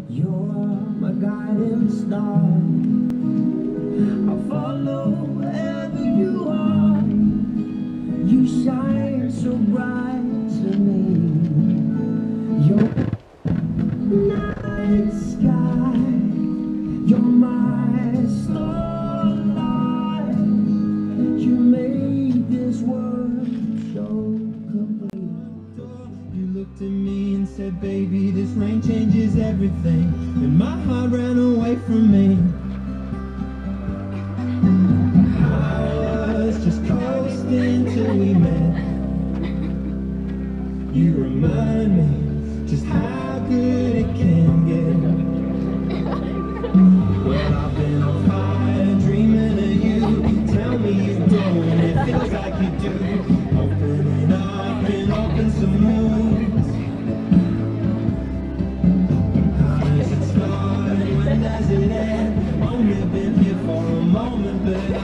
You're my guiding star. I'll follow wherever you are. You shine so bright to me. You're night sky. You're my starlight. You made this world so complete. You looked at me and said, baby, this rain changes everything. And my heart ran away from me. I was just coasting till we met. You remind me just how good it can get. Well, I've been on fire dreaming of you. Tell me you don't, it feels like you do. Opening up and open some moves. How does it start and when does it end? Only been here for a moment, but